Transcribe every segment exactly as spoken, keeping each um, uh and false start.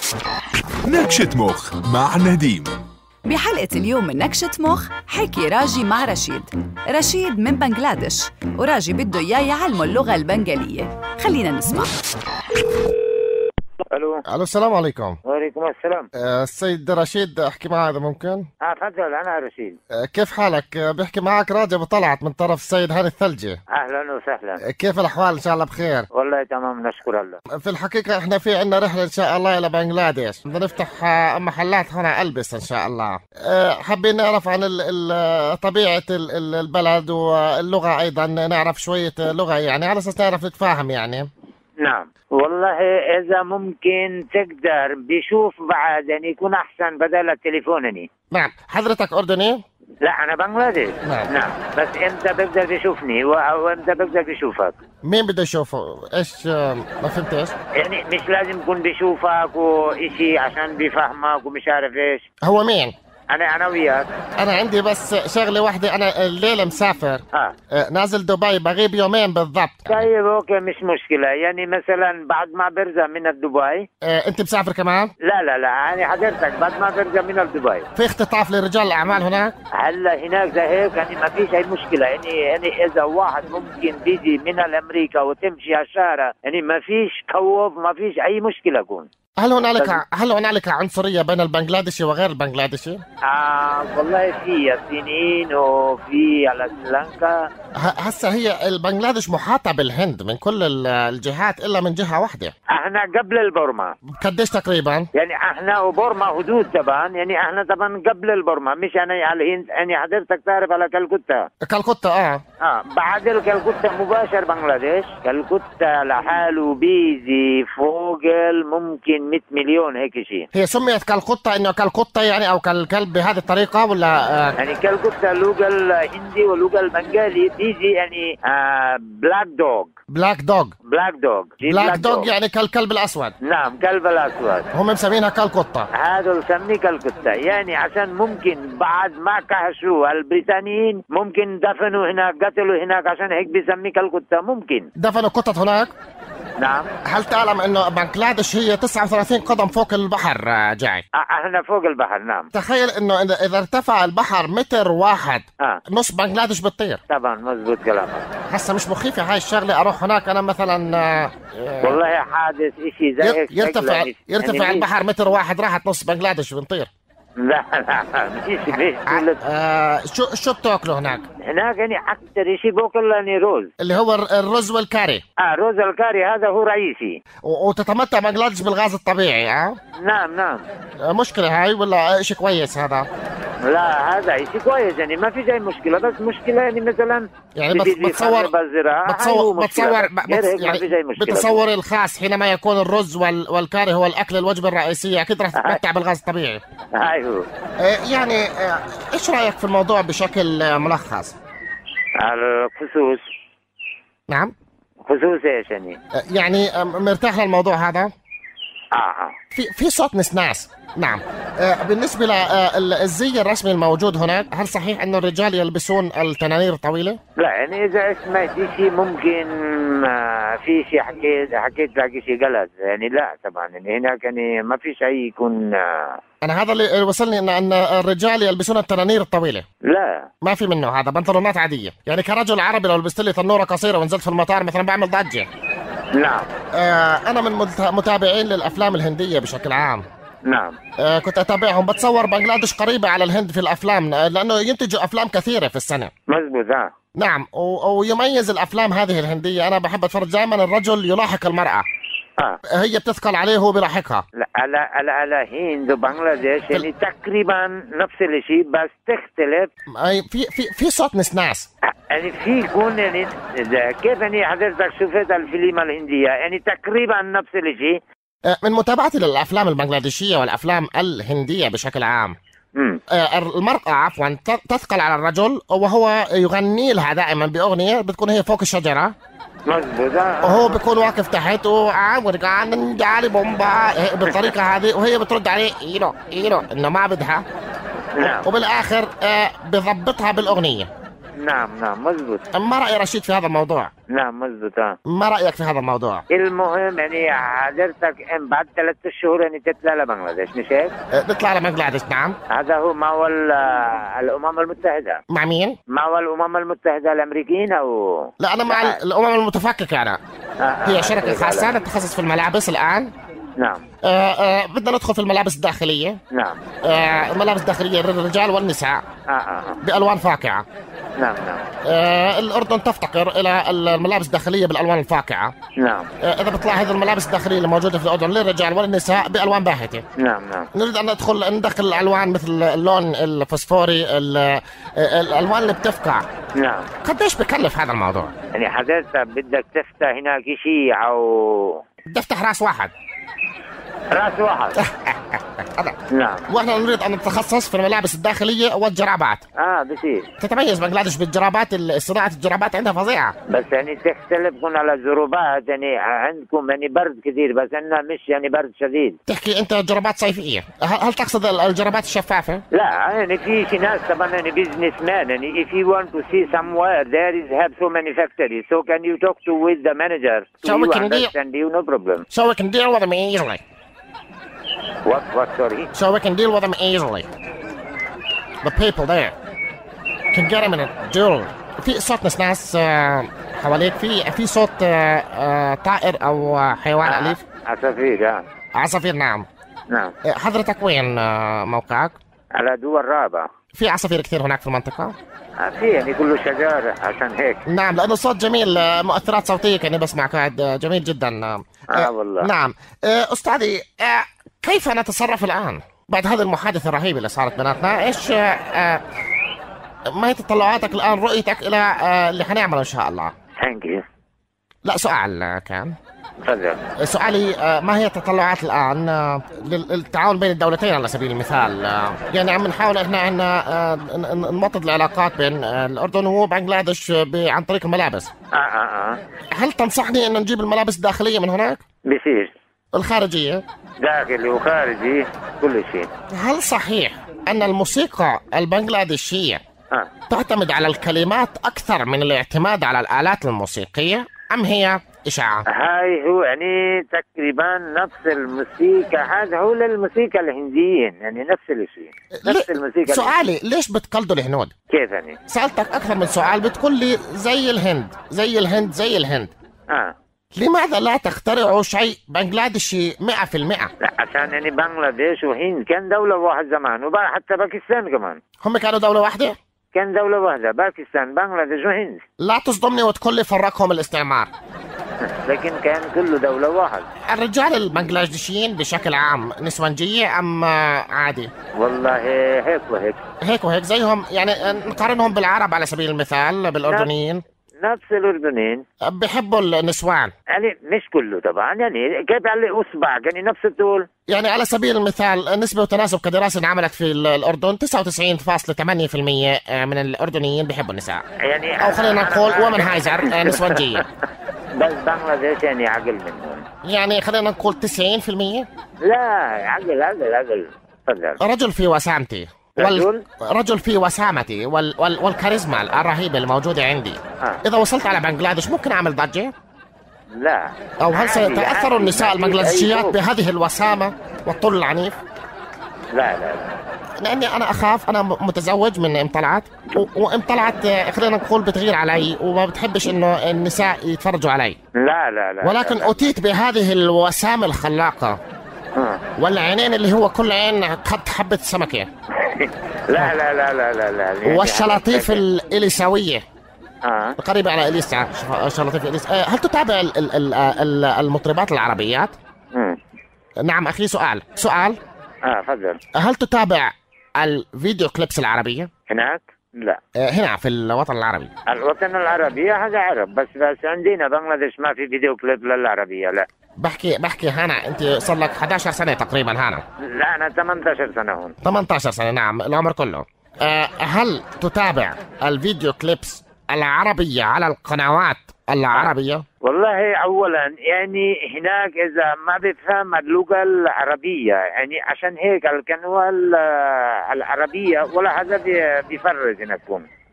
نكشة مخ مع نديم. بحلقة اليوم من نكشة مخ حكي راجي مع رشيد. رشيد من بنغلاديش وراجي بده إياه يعلمه اللغة البنغالية. خلينا نسمع. الو الو السلام عليكم. وعليكم السلام. أه السيد رشيد احكي معي اذا ممكن. اه تفضل، انا رشيد. أه كيف حالك؟ أه بحكي معك راجي ابو طلعت من طرف السيد هاني الثلجي. اهلا وسهلا. أه كيف الاحوال؟ ان شاء الله بخير. والله تمام نشكر الله. في الحقيقه احنا في عندنا رحله ان شاء الله الى بنغلاديش، بدنا نفتح أه محلات هنا البس ان شاء الله. أه حابين نعرف عن ال ال طبيعه ال ال البلد واللغه، ايضا نعرف شويه لغه يعني على اساس نعرف نتفاهم يعني. نعم والله اذا ممكن تقدر بشوف بعد يعني يكون احسن بدل التليفونني. نعم. حضرتك اردني؟ لا انا بنغلاديش. نعم. نعم بس انت بقدر تشوفني وانت بقدر بشوفك. مين بده يشوفه؟ ايش ما فهمتش؟ يعني مش لازم يكون بشوفك وإشي عشان بيفهمك ومش عارف ايش. هو مين؟ انا انا وياك. انا عندي بس شغله واحده، انا الليله مسافر. اه نازل دبي، بغيب يومين بالضبط. طيب اوكي مش مشكله، يعني مثلا بعد ما برجع من دبي. آه، انت مسافر كمان؟ لا لا لا يعني حضرتك بعد ما برجع من دبي في اختطاف لرجال الاعمال هناك؟ هلا هناك زي هيك يعني ما فيش اي مشكله، يعني يعني اذا واحد ممكن بيجي من الامريكا وتمشي على الشارع يعني ما فيش خوف، ما فيش اي مشكله يكون. هل هنالك هل هنالك عنصريه بين البنغلاديشي وغير البنغلاديشي؟ آه والله في الصينيين وفي على سريلانكا. هسه هي البنغلاديش محاطه بالهند من كل الجهات الا من جهه واحده. احنا قبل البرما. قديش تقريبا؟ يعني احنا وبرما حدود طبعا، يعني احنا طبعا قبل البرما، مش انا على الهند. يعني حضرتك تعرف على كلكوتا. كلكوتا اه اه بعد الكلكوتا مباشر بنغلاديش. كلكوتا لحاله بيجي فوق ممكن مئة مليون هيك شيء. هي سميت كلكوتا انه كلكوتا يعني او كالكلب بهذه الطريقه ولا آه؟ يعني كلكوتا لغه الهندي ولغه البنغالي بيجي يعني آه بلاك دوغ. بلاك دوغ. بلاك دوغ. بلاك دوغ يعني كالكلب الاسود. نعم كلب الاسود. هم مسمينها كلكوتا. هذا مسميه كلكوتا، يعني عشان ممكن بعد ما كهشوا البريطانيين ممكن دفنوا هناك، قتلوا هناك، عشان هيك بيسميه كلكوتا. ممكن دفنوا قطط هناك؟ نعم. هل تعلم انه بنغلاديش هي تسعة وثلاثين قدم فوق البحر جاي؟ احنا فوق البحر. نعم. تخيل انه اذا ارتفع البحر متر واحد آه. نص بنغلاديش بتطير. طبعا مزبوط كلامك. هسه مش مخيفه هاي الشغله اروح هناك انا مثلا آه والله حادث اشي زي هيك يرتفع يعني يرتفع يعني البحر متر واحد راحت نص بنغلاديش بنطير. لا لا مش ليش آه شو شو بتاكلوا هناك؟ هناك يعني اكثر شيء باكل يعني روز، اللي هو الرز والكاري. اه روز الكاري هذا هو رئيسي. وتتمتع بنغلاديش بالغاز الطبيعي اه؟ نعم نعم. آه مشكلة هاي ولا شيء كويس هذا؟ لا هذا شيء كويس، يعني ما في اي مشكلة، بس مشكلة يعني مثلا يعني بتصور بتصور بتصور يعني بتصور الخاص حينما يكون الرز وال والكاري هو الاكل الوجبة الرئيسية، اكيد راح تتمتع بالغاز الطبيعي. ايوه. يعني ايش رايك في الموضوع بشكل ملخص؟ الخصوص. نعم. خصوص ايش يعني؟ يعني مرتاح للموضوع هذا؟ اه في في صوت نسناس. نعم. آه بالنسبة للزي الرسمي الموجود هناك، هل صحيح انه الرجال يلبسون التنانير الطويلة؟ لا يعني اذا سمعت شيء ممكن آه في شيء حكيت حكيت لك شيء غلط، يعني لا طبعا يعني هناك يعني ما في شيء يكون آه انا هذا اللي وصلني ان ان الرجال يلبسون التنانير الطويلة. لا ما في منه، هذا بنطلونات عادية. يعني كرجل عربي لو لبست لي تنورة قصيرة ونزلت في المطار مثلا بعمل ضجة. نعم. آه انا من متابعين للافلام الهندية بشكل عام. نعم. آه كنت اتابعهم. بتصور بنغلاديش قريبة على الهند في الافلام لانه ينتجوا افلام كثيرة في السنة. مزبوط. اه نعم. ويميز الافلام هذه الهندية، انا بحب اتفرج دائما الرجل يلاحق المرأة. آه. هي بتثقل عليه وهو بيلاحقها. لا على على على هند وبنغلاديش يعني تقريبا نفس الشيء، بس تختلف. اي في في في صوت نسناس. يعني في يكون يعني كيف يعني حضرتك شفت الفيلم الهندية يعني تقريبا نفس الشيء. من متابعتي للافلام البنغلاديشية والافلام الهندية بشكل عام، امم المرأة عفوا تثقل على الرجل وهو يغني لها دائما باغنية بتكون هي فوق الشجرة. مظبوط. وهو بيكون واقف تحت وعامر قاعد جالي بومبا بالطريقة هذه، وهي بترد عليه ايرو ايرو انه ما بدها. نعم. وبالاخر بضبطها بالاغنية. نعم نعم مزبوط. ما رأي رشيد في هذا الموضوع؟ نعم مزبوط. آه. ما رأيك في هذا الموضوع؟ المهم يعني حضرتك إن بعد ثلاثة شهور يعني تطلع لبنغلاديش مش هيك؟ نطلع لبنغلاديش. نعم. هذا هو مع الأمم المتحدة. مع مين؟ مع الأمم المتحدة الأمريكيين أو؟ لا أنا مع الأمم المتفككة أنا. آه آه هي شركة خاصة تتخصص في الملابس الآن. نعم. آه آه بدنا ندخل في الملابس الداخلية. نعم. آه الملابس الداخلية للرجال والنساء. آه آه. بألوان فاقعة. نعم نعم. آه الأردن تفتقر إلى الملابس الداخلية بالألوان الفاقعة. نعم. آه إذا بتطلع هذه الملابس الداخلية اللي موجودة في الأردن للرجال والنساء بألوان باهتة. نعم نعم. نريد أن ندخل ندخل الألوان مثل اللون الفسفوري، الألوان اللي بتفقع. نعم. قديش بكلف هذا الموضوع؟ يعني حضرتك بدك تفتح هناك شيء أو؟ بدي أفتح راس واحد. راس واحد. نعم. واحنا نريد ان نتخصص في الملابس الداخليه والجرابات. اه بصير. تتميز بنغلاديش بالجرابات، صناعه الجرابات عندها فظيعه. بس يعني تختلفون على الجرابات، يعني عندكم يعني برد كثير بس عندنا مش يعني برد شديد. تحكي انت جرابات صيفيه، هل تقصد الجرابات الشفافه؟ لا يعني في في ناس طبعا يعني بزنس مان يعني if you want to see somewhere there is have so many factories so can you talk to with the manager so, so you we can understand deal, you no problem. So we can deal with them easily. What what sorry? So we can deal with them easily. The people there can get them in a jewelry. في صوت ناس حواليك، في في صوت طائر او حيوان آه. اليف؟ عصافير. اه عصافير. نعم نعم. حضرتك وين موقعك؟ على دول رابعة. في عصافير كثير هناك في المنطقة؟ آه في يعني كله شجار عشان هيك. نعم لأنه صوت جميل، مؤثرات صوتية كأني بسمع قاعد جميل جدا. اه والله. نعم. أستاذي كيف نتصرف الآن بعد هذه المحادثة الرهيبة اللي صارت بيناتنا؟ إيش ما هي تطلعاتك الآن، رؤيتك إلى اللي حنعمله إن شاء الله؟ ثانك يو. لا سؤال كان. تفضل. سؤالي ما هي التطلعات الآن للتعاون بين الدولتين على سبيل المثال؟ يعني عم نحاول احنا ان نوطد العلاقات بين الأردن وبنغلاديش عن طريق الملابس. اه اه اه. هل تنصحني ان نجيب الملابس الداخلية من هناك؟ بصير. الخارجية؟ داخلي وخارجي كل شيء. هل صحيح ان الموسيقى البنغلاديشية آه. تعتمد على الكلمات اكثر من الاعتماد على الآلات الموسيقية ام هي إشاعة؟ هاي هو يعني تقريبا نفس الموسيقى، هذا هو للموسيقى الهنديين يعني نفس الشيء، نفس الموسيقى. سؤالي ليش بتقلدوا الهنود؟ كيف يعني؟ سألتك أكثر من سؤال بتقول لي زي الهند زي الهند زي الهند. اه لماذا لا تخترعوا شيء بنغلاديشي مئة في المئة؟ لا عشان يعني بنغلاديش وهند كان دولة واحد زمان، وحتى باكستان كمان هم كانوا دولة واحدة؟ كان دولة واحدة، باكستان بنغلاديش وهند. لا تصدمني وتقول لي فرقهم الاستعمار. لكن كان كله دولة واحد. الرجال البنغلاديشيين بشكل عام نسوانجية أم عادي؟ والله هيك وهيك هيك وهيك زيهم، يعني نقارنهم بالعرب على سبيل المثال بالأردنيين. نفس الأردنيين بيحبوا النسوان يعني مش كله طبعا، يعني كيف على أصبع يعني نفس الطول. يعني على سبيل المثال نسبة وتناسب كدراسة انعملت في الأردن تسعة وتسعين فاصلة ثمانية بالمئة من الأردنيين بيحبوا النساء، يعني أو خلينا نقول ومنهايزر نسوانجية. بس بنغلاديش يعني عقل منهم، يعني خلينا نقول تسعين بالمئة. لا عقل عقل عقل. تفضل. رجل في وسامتي رجل رجل في وسامتي وال... وال... والكاريزما الرهيبة الموجودة عندي. آه. إذا وصلت على بنغلاديش ممكن أعمل ضجة؟ لا. أو هل سيتأثر النساء البنغلاديشيات بهذه الوسامة والطول العنيف؟ لا لا لا. لأني أنا أخاف، أنا متزوج من أم طلعت، و... وأم طلعت خلينا نقول بتغير علي وما بتحبش إنه النساء يتفرجوا علي. لا لا لا. ولكن لا لا. أتيت بهذه الوسامة الخلاقة آه. والعينين اللي هو كل عين قد حبة سمكة. لا لا لا لا لا لا. يعني والشلاطيف الإليساوية آه. قريبة على إليسا، شلاطيف إليسا. هل تتابع ال ال ال المطربات العربيات؟ مم. نعم أخي. سؤال سؤال اه تفضل. هل تتابع الفيديو كليبس العربية؟ هناك؟ لا. هنا في الوطن العربي. الوطن العربي هذا عرب بس، بس عندنا بنغلاديش ما في فيديو كليب للعربية. لا. بحكي بحكي هنا أنت صار لك إحدى عشرة سنة تقريبا هنا. لا أنا ثمانية عشر سنة هون. ثمانية عشر سنة. نعم العمر كله. أه هل تتابع الفيديو كليبس العربية على القنوات العربية؟ والله أولا يعني هناك إذا ما بفهم اللغة العربية يعني عشان هيك القنوات العربية ولا هذا بيفرج هناكم.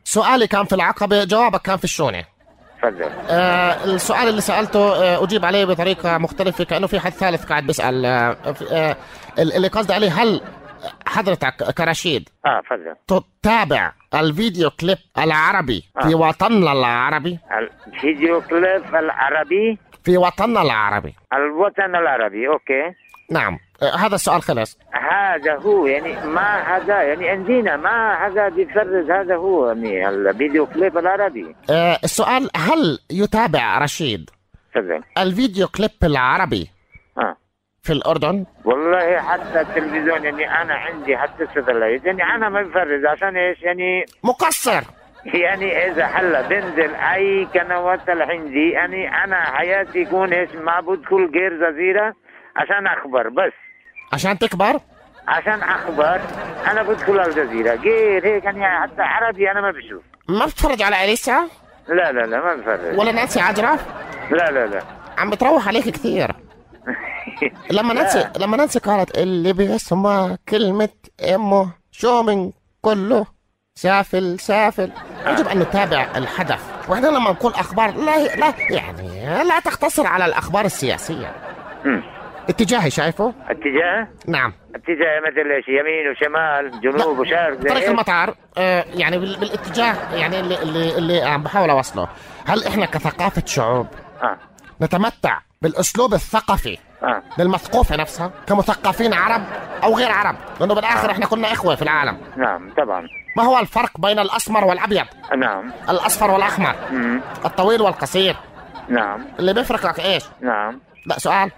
سؤالي كان في العقبة، جوابك كان في الشونة. تفضل. آه السؤال اللي سألته آه أجيب عليه بطريقة مختلفة، كأنه في حد ثالث قاعد بيسأل. آه آه اللي قصدي عليه، هل حضرتك كرشيد اه تفضل تتابع الفيديو كليب العربي آه. في وطننا العربي؟ الفيديو كليب العربي في وطننا العربي، الوطن العربي. اوكي نعم. آه هذا السؤال خلص. هذا هو يعني ما هذا يعني عندنا ما هذا بيفرز، هذا هو يعني الفيديو كليب العربي. آه السؤال، هل يتابع رشيد تفضل الفيديو كليب العربي اه في الأردن؟ والله حتى التلفزيون يعني أنا عندي حتى الستلايت يعني أنا ما بفرز. عشان إيش يعني؟ مقصر يعني إذا هلا بنزل أي قنوات عندي يعني أنا حياتي يكون إيش ما بدخل غير جزيرة عشان أخبر بس. عشان تكبر؟ عشان أخبر أنا بدخل الجزيرة، غير هيك يعني حتى عربي أنا ما بشوف. ما بتفرج على أليسا؟ لا لا لا ما بفرج. ولا نانسي عجرف؟ لا لا لا عم بتروح عليك كثير. لما نانسي لما نانسي قالت اللي بيسمع كلمة امه شو من كله سافل سافل، يجب ان نتابع الحدث. واحنا لما نقول اخبار لا لا يعني لا تقتصر على الاخبار السياسية. م. اتجاهي شايفه؟ اتجاه؟ نعم. اتجاه مثل ايش؟ يمين وشمال جنوب وشرق طريق المطار. آه يعني بالاتجاه يعني اللي اللي اللي عم بحاول اوصله. هل احنا كثقافة شعوب اه نتمتع بالاسلوب الثقافي آه. للمثقوفة نفسها كمثقفين عرب او غير عرب؟ لانه بالاخر آه. احنا كنا اخوة في العالم. نعم طبعا. ما هو الفرق بين الاسمر والابيض؟ نعم. الاصفر والاحمر. مم. الطويل والقصير. نعم. اللي بيفرق لك ايش؟ نعم. لا سؤال،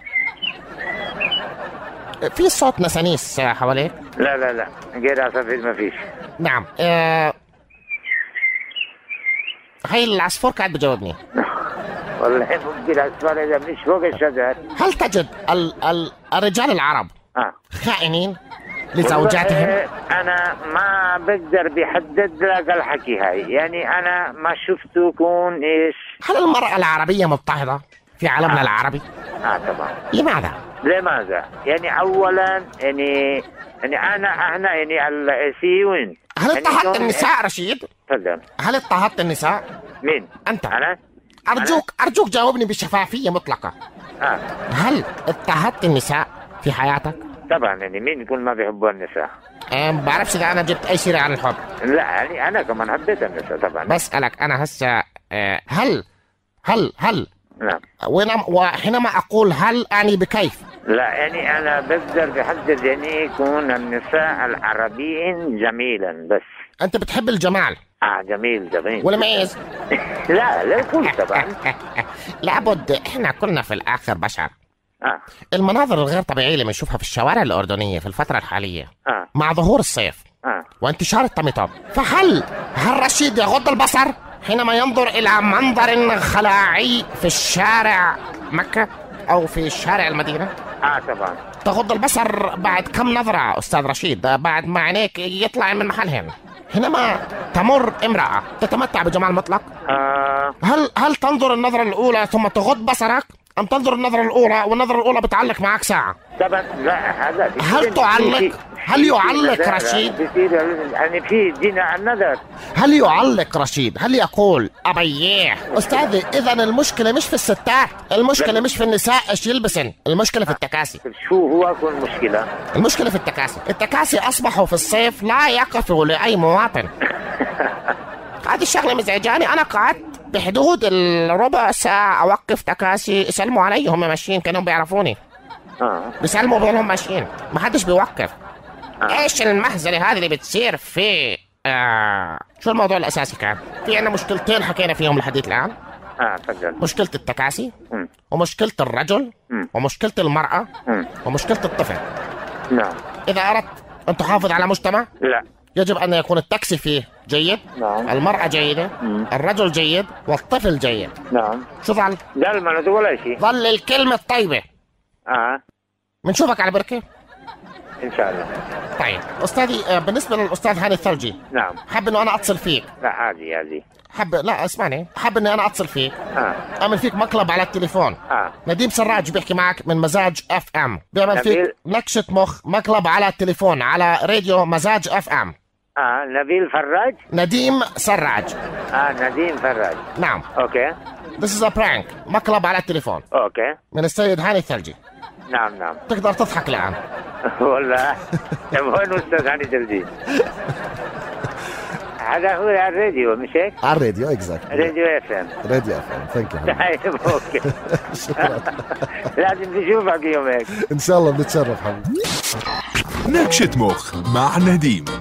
في صوت نسانيس حواليك؟ لا لا لا غير عصافير ما فيش. نعم. آه... هاي العصفور قاعد بجاوبني. والله ممكن العصفور اذا مش فوق الشجر. هل تجد ال... ال... الرجال العرب آه. خائنين لزوجاتهم؟ انا ما بقدر بحدد لك الحكي هاي، يعني انا ما شفته يكون ايش. هل المرأة العربية مضطهدة في عالمنا آه. العربي؟ اه طبعا. لماذا؟ لماذا؟ يعني اولا يعني يعني انا احنا يعني السيوين. هل اضطهدت يعني النساء رشيد؟ تفضل. هل اضطهدت النساء؟ مين؟ انت. انا؟ ارجوك أنا؟ ارجوك جاوبني بشفافية مطلقة. اه هل اضطهدت النساء في حياتك؟ طبعا. يعني مين يكون ما بيحبوا النساء؟ أه ما بعرفش اذا انا جبت اي سيرة عن الحب. لا يعني انا كمان حبيت النساء طبعا. بسألك انا هسه أه هل هل هل نعم. وحينما اقول هل اعني بكيف؟ لا يعني انا بقدر بحدد يعني يكون النساء العربيين جميلا بس. انت بتحب الجمال؟ اه جميل جميل. ولا ميز؟ لا لا كل طبعا. لابد احنا كنا في الاخر بشر. آه. المناظر الغير طبيعية اللي بنشوفها في الشوارع الأردنية في الفترة الحالية آه. مع ظهور الصيف آه. وانتشار الطميطم، فهل هل رشيد يغض البصر حينما ينظر إلى منظر خلاعي في الشارع مكة أو في شارع المدينة؟ اه طبعا. تغض البصر بعد كم نظرة أستاذ رشيد، بعد ما عينيك يطلع من محلهن حينما تمر امرأة تتمتع بجمال مطلق؟ آه. هل هل تنظر النظرة الأولى ثم تغض بصرك؟ أم تنظر النظرة الأولى والنظرة الأولى بتعلق معك ساعة؟ طبعا. لا هذا هل تعلق؟ هل يعلق رشيد؟ يعني في دين النذر. هل يعلق رشيد؟ هل يقول أبيح؟ أستاذي إذا المشكلة مش في الستات، المشكلة مش في النساء إيش يلبسن، المشكلة في التكاسي. شو هو كل المشكلة؟ المشكلة في التكاسي، التكاسي أصبحوا في الصيف لا يقفوا لأي مواطن. هذه الشغلة مزعجاني. أنا قعدت بحدود الربع ساعة أوقف تكاسي يسلموا علي هم ماشيين، كانوا بيعرفوني. آه. بيسلموا بينهم ماشيين، ما حدش بيوقف. آه. إيش المهزلة هذه اللي بتصير في آه... شو الموضوع الأساسي كان؟ في عنا مشكلتين حكينا فيهم لحديث الآن. آه تفضل. مشكلة التكاسي م. ومشكلة الرجل م. ومشكلة المرأة م. ومشكلة الطفل. نعم. إذا أردت أن تحافظ على مجتمع لا يجب أن يكون التاكسي فيه جيد. نعم. المرأة جيدة. مم. الرجل جيد والطفل جيد. نعم. شو ظل؟ لا ما نقول ولا شيء. ظل الكلمة الطيبة. اه بنشوفك على بركة ان شاء الله. طيب أستاذي، بالنسبة للأستاذ هاني الثلجي. نعم. حاب إنه أنا أتصل فيك. لا عادي عادي. حب لا اسمعني، حاب إني أنا أتصل فيك. اه أعمل فيك مقلب على التليفون. اه نديم سراج بيحكي معك من مزاج اف ام، بيعمل فيك نكشة مخ مقلب على التليفون على راديو مزاج اف ام. اه نبيل فراج. نديم سراج. اه نديم فراج. نعم. اوكي. This is a prank. مقلب على التليفون. اوكي. من السيد هاني الثلجي. نعم نعم. تقدر تضحك الآن. والله. وين أستاذ هاني الثلجي؟ هذا هو على الراديو مش هيك؟ على الراديو اكزاكت. راديو اف ام. راديو اف ام. ثانك يو. طيب اوكي. لازم نشوفك يوم هيك. ان شاء الله بنتشرف حبيبي. نكشة مخ مع نديم.